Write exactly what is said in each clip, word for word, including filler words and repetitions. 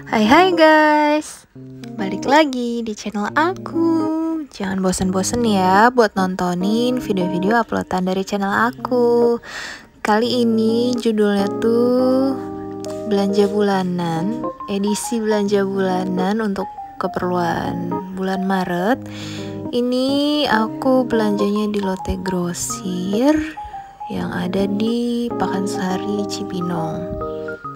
Hai hai guys, balik lagi di channel aku. Jangan bosen-bosen ya buat nontonin video-video uploadan dari channel aku. Kali ini judulnya tuh belanja bulanan, edisi belanja bulanan untuk keperluan bulan Maret. Ini aku belanjanya di Lotte Grosir yang ada di Pakansari Cibinong.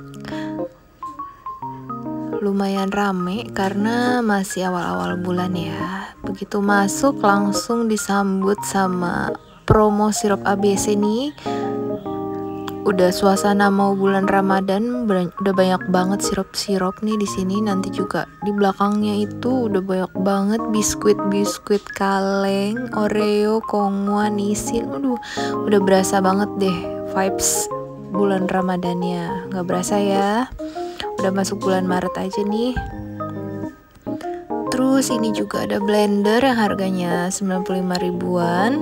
Lumayan rame karena masih awal-awal bulan ya. Begitu masuk langsung disambut sama promo sirup A B C nih. Udah suasana mau bulan Ramadan, udah banyak banget sirup-sirup nih di sini. Nanti juga di belakangnya itu udah banyak banget biskuit-biskuit kaleng, Oreo, Kongwa, Nissin. Aduh, udah berasa banget deh vibes bulan Ramadannya. Gak berasa ya. Udah masuk bulan Maret aja nih. Terus ini juga ada blender yang harganya sembilan puluh lima ribuan.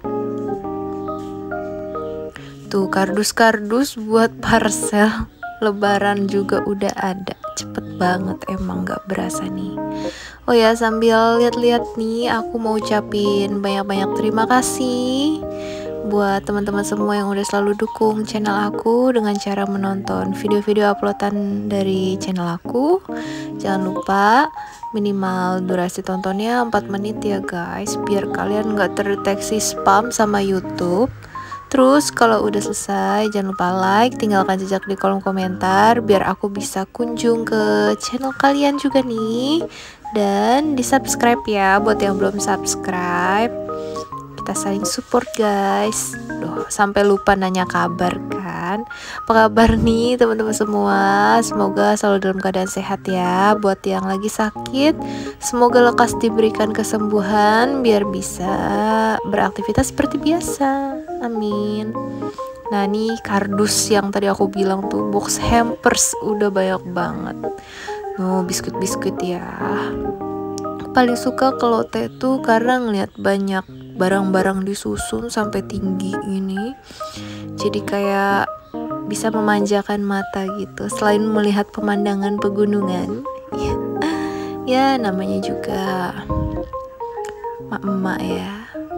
Tuh kardus-kardus buat parcel lebaran juga udah ada. Cepet banget emang, gak berasa nih. Oh ya, sambil lihat-lihat nih, aku mau ucapin banyak-banyak terima kasih buat teman-teman semua yang udah selalu dukung channel aku dengan cara menonton video-video uploadan dari channel aku. Jangan lupa minimal durasi tontonnya empat menit ya guys, biar kalian gak terdeteksi spam sama YouTube. Terus kalau udah selesai jangan lupa like, tinggalkan jejak di kolom komentar biar aku bisa kunjung ke channel kalian juga nih. Dan di subscribe ya buat yang belum subscribe. Kita saling support guys. Duh, sampai lupa nanya kabar kan. Apa kabar nih teman-teman semua? Semoga selalu dalam keadaan sehat ya. Buat yang lagi sakit, semoga lekas diberikan kesembuhan biar bisa beraktivitas seperti biasa. Amin. Nah nih kardus yang tadi aku bilang tuh, box hampers udah banyak banget. Nuh, biskuit-biskuit ya. Paling suka ke Lotte tuh karena ngeliat banyak barang-barang disusun sampai tinggi ini. Jadi kayak bisa memanjakan mata gitu. Selain melihat pemandangan pegunungan, ya, ya namanya juga emak-emak ya.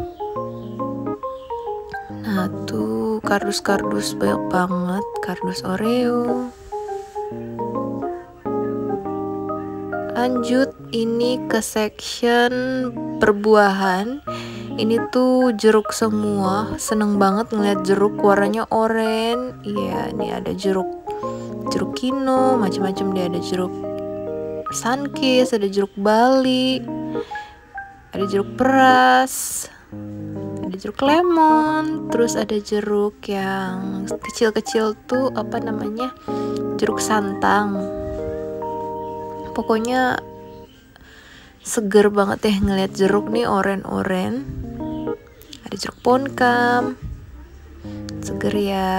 Nah tuh kardus-kardus banyak banget, kardus Oreo. Lanjut ini ke section perbuahan. Ini tuh jeruk semua. Seneng banget ngeliat jeruk warnanya oranye. Iya, ini ada jeruk jeruk kino, macam-macam deh. Ada jeruk sunkist, ada jeruk Bali, ada jeruk peras, ada jeruk lemon, terus ada jeruk yang kecil-kecil tuh apa namanya? Jeruk santang. Pokoknya seger banget deh ngeliat jeruk nih oren-oren. Ada jeruk ponkam, seger ya.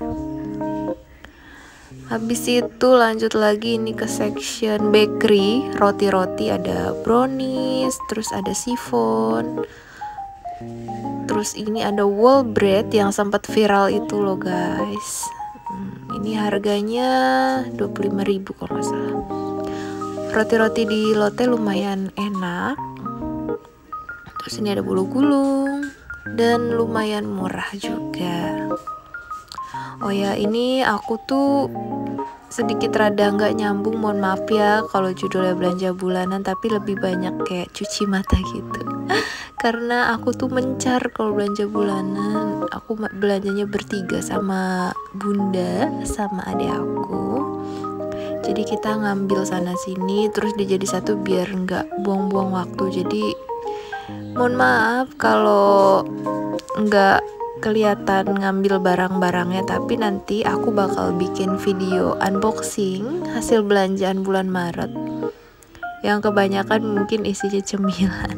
Habis itu lanjut lagi ini ke section bakery, roti-roti, ada brownies, terus ada chiffon. Terus ini ada wall bread yang sempat viral itu loh guys. Hmm, ini harganya dua puluh lima ribu kalau nggak salah. Roti-roti di Lotte lumayan enak. Terus ini ada bulu gulung dan lumayan murah juga. Oh ya, ini aku tuh sedikit rada nggak nyambung, mohon maaf ya kalau judulnya belanja bulanan, tapi lebih banyak kayak cuci mata gitu. Karena aku tuh mencar kalau belanja bulanan. Aku belanjanya bertiga sama bunda sama adik aku. Jadi kita ngambil sana sini terus dijadi satu biar nggak buang-buang waktu. Jadi mohon maaf kalau nggak kelihatan ngambil barang-barangnya, tapi nanti aku bakal bikin video unboxing hasil belanjaan bulan Maret yang kebanyakan mungkin isinya cemilan.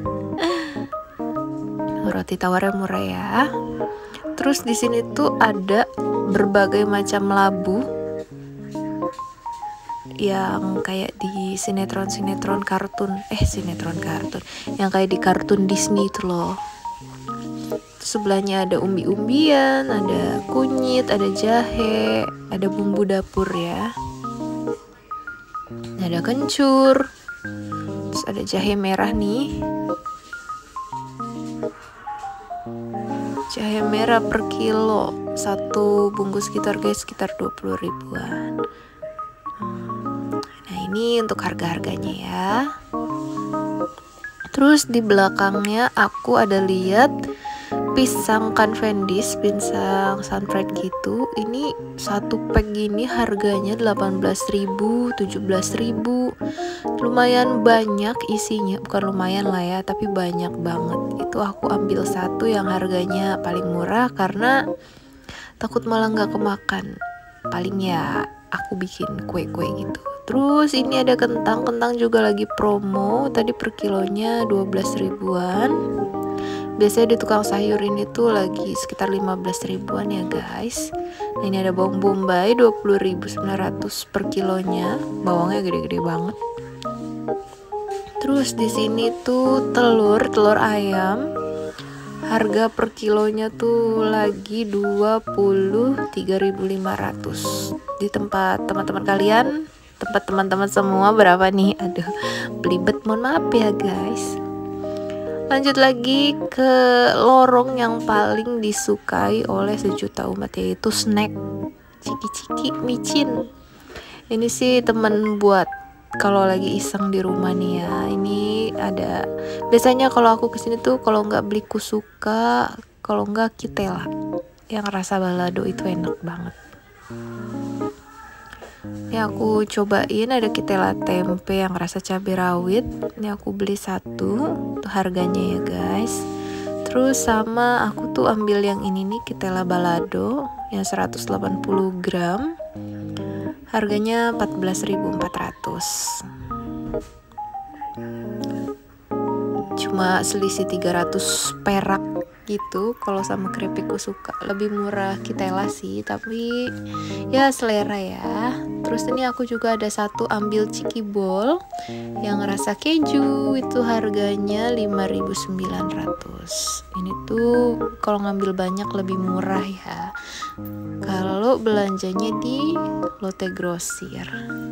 Roti tawarnya murah ya. Terus di sini tuh ada berbagai macam labu yang kayak di sinetron-sinetron kartun, eh sinetron kartun, yang kayak di kartun Disney itu loh. Sebelahnya ada umbi-umbian, ada kunyit, ada jahe, ada bumbu dapur ya. Nah ada kencur, terus ada jahe merah nih. Jahe merah per kilo, satu bungkus sekitar guys sekitar dua puluh ribuan. Nah ini untuk harga-harganya ya. Terus di belakangnya aku ada lihat pisang Cavendish, pisang sunfried gitu. Ini satu pack gini harganya delapan belas ribu, tujuh belas ribu. Lumayan banyak isinya, bukan lumayan lah ya, tapi banyak banget. Itu aku ambil satu yang harganya paling murah karena takut malah nggak kemakan. Paling ya aku bikin kue-kue gitu. Terus ini ada kentang, kentang juga lagi promo. Tadi per kilonya dua belas ribuan. Biasanya di tukang sayur ini tuh lagi sekitar lima belas ribuan ya guys. Nah, ini ada bawang bombay dua puluh ribu sembilan ratus per kilonya. Bawangnya gede-gede banget. Terus di sini tuh telur, telur ayam. Harga per kilonya tuh lagi dua puluh tiga ribu lima ratus. Di tempat teman-teman kalian, tempat teman-teman semua berapa nih? Aduh, belibet, mohon maaf ya guys. Lanjut lagi ke lorong yang paling disukai oleh sejuta umat, yaitu snack ciki-ciki micin. Ini sih temen buat kalau lagi iseng di rumah nih ya. Ini ada, biasanya kalau aku kesini tuh kalau nggak beli kusuka, kalau nggak kitela yang rasa balado itu enak banget. Ini aku cobain, ada kitela tempe yang rasa cabai rawit. Ini aku beli satu, tuh harganya ya guys. Terus sama aku tuh ambil yang ini nih, kitela balado yang seratus delapan puluh gram. Harganya empat belas ribu empat ratus. Cuma selisih tiga ratus perak gitu. Kalau sama keripik kusuka lebih murah kitela sih, tapi ya selera ya. Terus ini aku juga ada satu ambil ciki bol yang rasa keju, itu harganya lima ribu sembilan ratus. Ini tuh kalau ngambil banyak lebih murah ya kalau belanjanya di Lotte Grocer.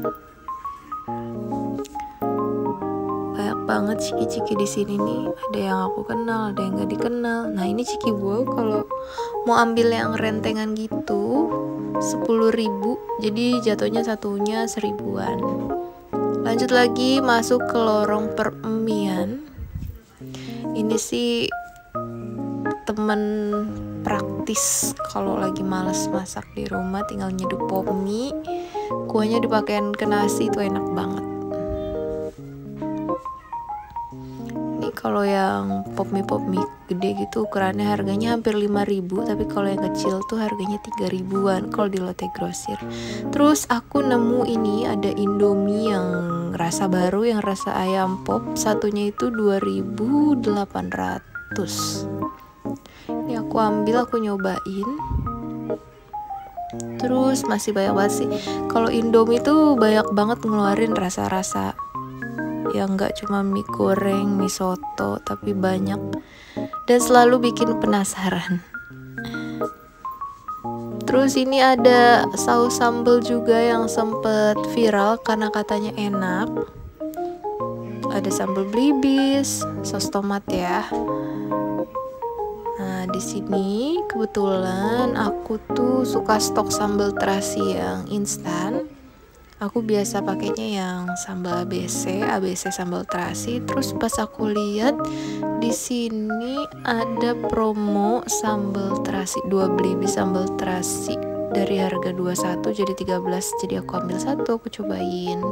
Banyak banget ciki-ciki di sini nih. Ada yang aku kenal, ada yang gak dikenal. Nah ini ciki bol kalau mau ambil yang rentengan gitu sepuluh ribu, jadi jatuhnya satunya seribuan. Lanjut lagi masuk ke lorong peremian. Ini sih temen praktis kalau lagi males masak di rumah, tinggal nyeduh pop mie, kuahnya dipakein ke nasi, itu enak banget. Kalau yang pop mie pop mie gede gitu ukurannya harganya hampir lima ribu, tapi kalau yang kecil tuh harganya tiga ribuan kalau di Lotte Grocer. Terus aku nemu ini ada Indomie yang rasa baru, yang rasa ayam pop, satunya itu dua ribu delapan ratus. Ini aku ambil, aku nyobain. Terus masih banyak banget sih. Kalau Indomie tuh banyak banget ngeluarin rasa-rasa yang nggak cuma mie goreng, mie soto, tapi banyak dan selalu bikin penasaran. Terus ini ada saus sambal juga yang sempet viral karena katanya enak. Ada sambal belibis, saus tomat ya. Nah di sini kebetulan aku tuh suka stok sambal terasi yang instan. Aku biasa pakainya yang sambal A B C, A B C sambal terasi. Terus pas aku lihat di sini ada promo sambal terasi, dua belibis sambal terasi dari harga dua puluh satu jadi tiga belas. Jadi aku ambil satu, aku cobain.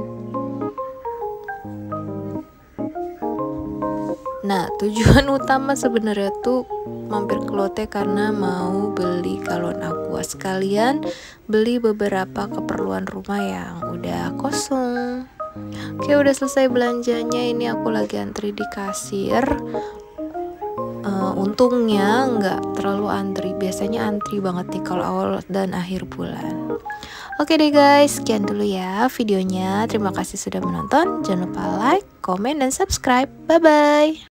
Nah, tujuan utama sebenarnya tuh mampir ke Lotte karena mau beli galon aqua, sekalian beli beberapa keperluan rumah yang udah kosong. Oke, udah selesai belanjanya. Ini aku lagi antri di kasir. Uh, untungnya nggak terlalu antri. Biasanya antri banget nih kalau awal dan akhir bulan. Oke deh guys, sekian dulu ya videonya. Terima kasih sudah menonton. Jangan lupa like, komen, dan subscribe. Bye bye.